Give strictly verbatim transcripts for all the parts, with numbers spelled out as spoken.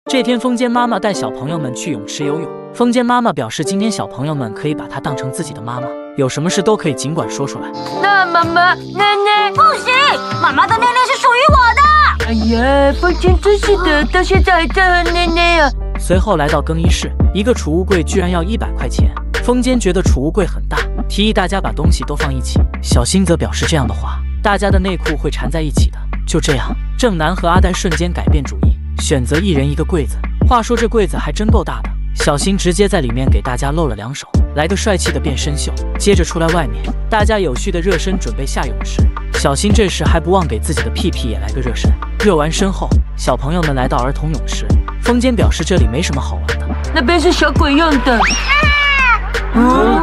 这天，风间妈妈带小朋友们去泳池游泳。风间妈妈表示，今天小朋友们可以把她当成自己的妈妈，有什么事都可以尽管说出来。 那妈妈、奶奶不行，妈妈的奶奶是属于我的。 哎呀，风间真是的，到现在还在和奶奶啊。 随后来到更衣室，一个储物柜居然要一百块钱。风间觉得储物柜很大，提议大家把东西都放一起。小新则表示这样的话，大家的内裤会缠在一起的。就这样，正南和阿呆瞬间改变主意，选择一人一个柜子。话说这柜子还真够大的，小新直接在里面给大家露了两手，来个帅气的变身秀。接着出来外面，大家有序的热身，准备下泳池。小新这时还不忘给自己的屁屁也来个热身。热完身后，小朋友们来到儿童泳池。风间表示这里没什么好玩的， 那边是小鬼用的。嗯，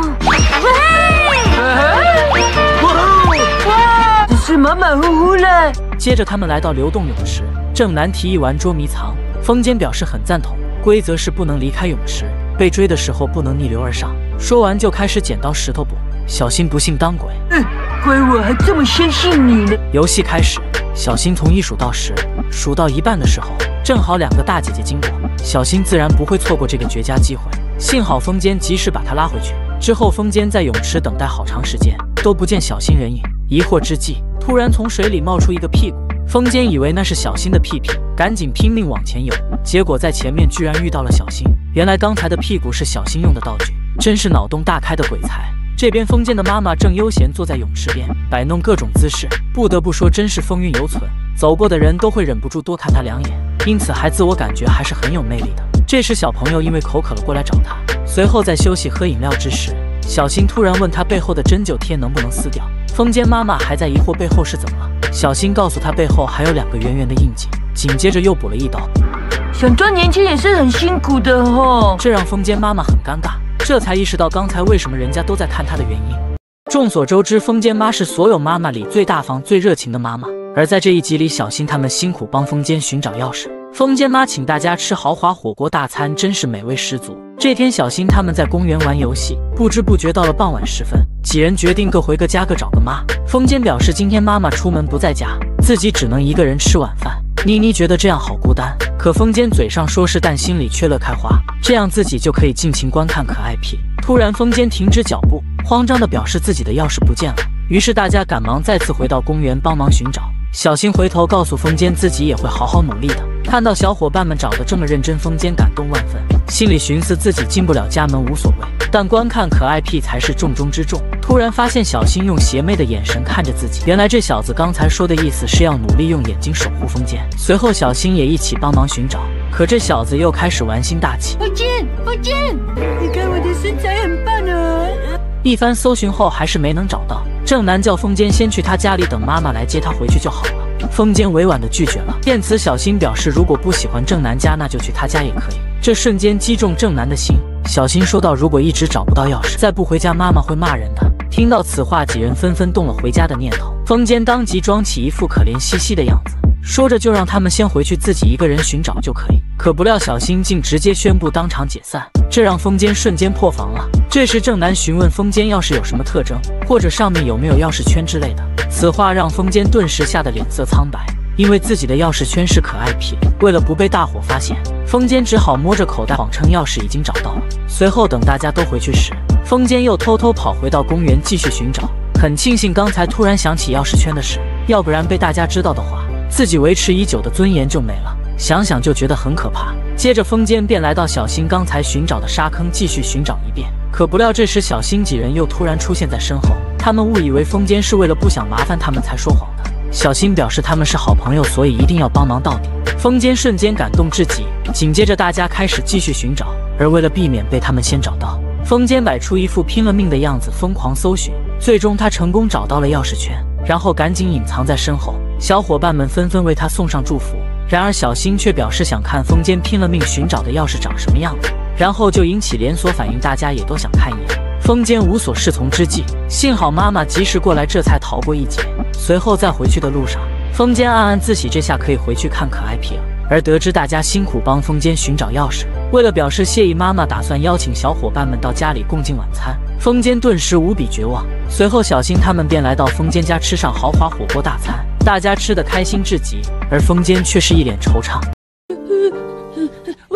只是马马虎虎了。 接着他们来到流动泳池，正南提议玩捉迷藏，风间表示很赞同，规则是不能离开泳池，被追的时候不能逆流而上。说完就开始剪刀石头布，小新不信当鬼， 嗯，怪我还这么相信你呢。 游戏开始，小新从一数到十，数到一半的时候，正好两个大姐姐经过，小新自然不会错过这个绝佳机会。幸好风间及时把他拉回去。之后风间在泳池等待好长时间，都不见小新人影。疑惑之际，突然从水里冒出一个屁股，风间以为那是小新的屁屁，赶紧拼命往前游，结果在前面居然遇到了小新。原来刚才的屁股是小新用的道具，真是脑洞大开的鬼才。这边风间的妈妈正悠闲坐在泳池边，摆弄各种姿势，不得不说真是风韵犹存，走过的人都会忍不住多看她两眼，因此还自我感觉还是很有魅力的。这时小朋友因为口渴了过来找他，随后在休息喝饮料之时，小新突然问他背后的针灸贴能不能撕掉。风间妈妈还在疑惑背后是怎么了，小新告诉他背后还有两个圆圆的印记，紧接着又补了一刀。 想装年轻也是很辛苦的哦， 这让风间妈妈很尴尬，这才意识到刚才为什么人家都在看她的原因。众所周知，风间妈是所有妈妈里最大方最热情的妈妈，而在这一集里，小新他们辛苦帮风间寻找钥匙，风间妈请大家吃豪华火锅大餐，真是美味十足。这天小新他们在公园玩游戏，不知不觉到了傍晚时分，几人决定各回个家各找个妈。风间表示今天妈妈出门不在家，自己只能一个人吃晚饭。妮妮觉得这样好孤单，可风间嘴上说是，但心里却乐开花，这样自己就可以尽情观看可爱屁。突然风间停止脚步，慌张地表示自己的钥匙不见了，于是大家赶忙再次回到公园帮忙寻找。小新回头告诉风间自己也会好好努力的。看到小伙伴们找得这么认真，风间感动万分，心里寻思自己进不了家门无所谓，但观看可爱屁才是重中之重。突然发现小新用邪魅的眼神看着自己，原来这小子刚才说的意思是要努力用眼睛守护风间。随后小新也一起帮忙寻找，可这小子又开始玩心大起。 风间，风间，你看我的身材很棒啊！ 一番搜寻后还是没能找到，正南叫风间先去他家里等妈妈来接他回去就好了。风间委婉地拒绝了。见此，小新表示如果不喜欢正南家，那就去他家也可以。这瞬间击中正南的心。小新说道：“如果一直找不到钥匙，再不回家，妈妈会骂人的。”听到此话，几人纷纷动了回家的念头。风间当即装起一副可怜兮兮的样子，说着就让他们先回去，自己一个人寻找就可以。可不料小新竟直接宣布当场解散，这让风间瞬间破防了。这时正南询问风间钥匙有什么特征，或者上面有没有钥匙圈之类的。此话让风间顿时吓得脸色苍白，因为自己的钥匙圈是可爱屁。为了不被大伙发现，风间只好摸着口袋谎称钥匙已经找到了。随后等大家都回去时，风间又偷偷跑回到公园继续寻找。很庆幸刚才突然想起钥匙圈的事，要不然被大家知道的话，自己维持已久的尊严就没了。想想就觉得很可怕。接着风间便来到小新刚才寻找的沙坑继续寻找一遍，可不料这时小新几人又突然出现在身后，他们误以为风间是为了不想麻烦他们才说谎的。小新表示他们是好朋友，所以一定要帮忙到底。风间瞬间感动至极，紧接着大家开始继续寻找，而为了避免被他们先找到，风间摆出一副拼了命的样子疯狂搜寻，最终他成功找到了钥匙圈，然后赶紧隐藏在身后。小伙伴们纷纷为他送上祝福，然而小新却表示想看风间拼了命寻找的钥匙长什么样子，然后就引起连锁反应，大家也都想看一眼。风间无所适从之际，幸好妈妈及时过来，这才逃过一劫。随后在回去的路上，风间暗暗自喜，这下可以回去看可爱屁了。而得知大家辛苦帮风间寻找钥匙，为了表示谢意，妈妈打算邀请小伙伴们到家里共进晚餐。风间顿时无比绝望。随后小新他们便来到风间家吃上豪华火锅大餐，大家吃得开心至极，而风间却是一脸惆怅。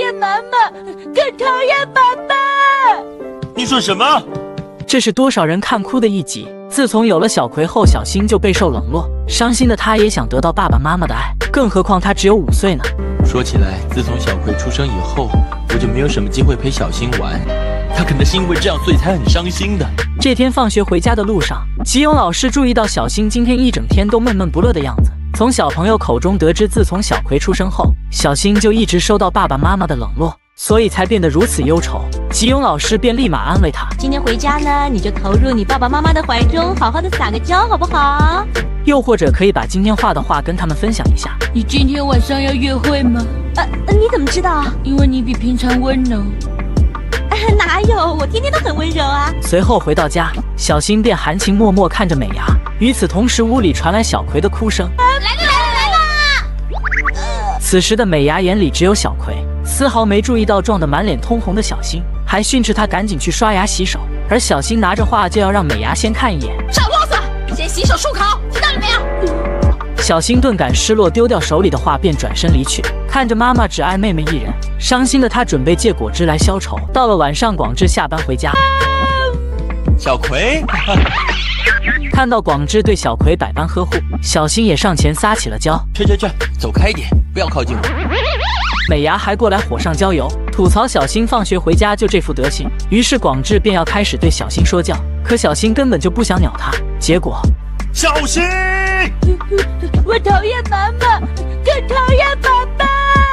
厌妈妈，更讨厌爸爸。 你说什么？ 这是多少人看哭的一集。自从有了小葵后，小新就备受冷落，伤心的他也想得到爸爸妈妈的爱，更何况他只有五岁呢。 说起来，自从小葵出生以后，我就没有什么机会陪小新玩。他可能是因为这样，所以才很伤心的。 这天放学回家的路上，吉勇老师注意到小新今天一整天都闷闷不乐的样子。从小朋友口中得知，自从小葵出生后，小新就一直受到爸爸妈妈的冷落，所以才变得如此忧愁。吉勇老师便立马安慰他： 今天回家呢，你就投入你爸爸妈妈的怀中，好好的撒个娇，好不好？ 又或者可以把今天画的画跟他们分享一下。 你今天晚上要约会吗？ 呃，你怎么知道？ 因为你比平常温柔。 哪有，我天天都很温柔啊。 随后回到家，小新便含情脉脉看着美伢。与此同时，屋里传来小葵的哭声。 来了来了来了！ 此时的美伢眼里只有小葵，丝毫没注意到撞得满脸通红的小新，还训斥他赶紧去刷牙洗手。而小新拿着画就要让美伢先看一眼。 少啰嗦，先洗手漱口，听到了没有？ 小新顿感失落，丢掉手里的画便转身离去。看着妈妈只爱妹妹一人，伤心的他准备借果汁来消愁。到了晚上，广志下班回家， 小葵看到广志对小葵百般呵护，小新也上前撒起了娇。 去去去，走开一点，不要靠近我。 美伢还过来火上浇油，吐槽小新放学回家就这副德行。于是广志便要开始对小新说教，可小新根本就不想鸟他。结果， 小新， 我讨厌妈妈，更讨厌爸爸。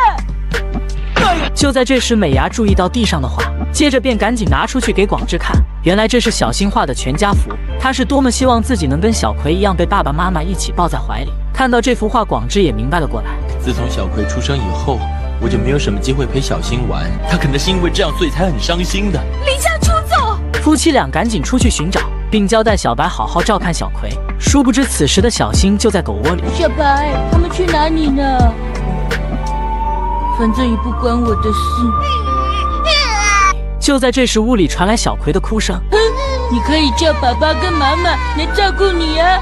就在这时，美伢注意到地上的画，接着便赶紧拿出去给广志看。原来这是小新画的全家福，他是多么希望自己能跟小葵一样被爸爸妈妈一起抱在怀里。看到这幅画，广志也明白了过来。 自从小葵出生以后，我就没有什么机会陪小新玩。他可能是因为这样，所以才很伤心的。 离家出走！ 夫妻俩赶紧出去寻找，并交代小白好好照看小葵。殊不知，此时的小新就在狗窝里。 小白，他们去哪里呢？反正也不关我的事。 就在这时，屋里传来小葵的哭声。 你可以叫爸爸跟妈妈来照顾你啊。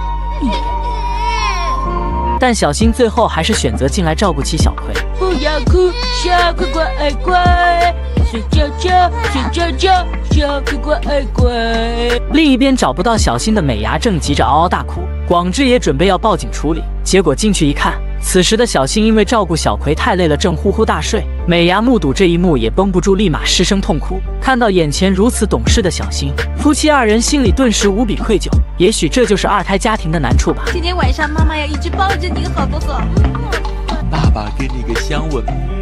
但小新最后还是选择进来照顾起小葵。 不要哭，小乖乖爱乖，睡觉觉，睡觉觉，小乖乖爱乖。 另一边找不到小新的美伢正急着嗷嗷大哭，广志也准备要报警处理。结果进去一看，此时的小新因为照顾小葵太累了，正呼呼大睡。美伢目睹这一幕也绷不住，立马失声痛哭。看到眼前如此懂事的小新，夫妻二人心里顿时无比愧疚。也许这就是二胎家庭的难处吧。 今天晚上妈妈要一直抱着你，好不好？ 爸爸给你个香吻。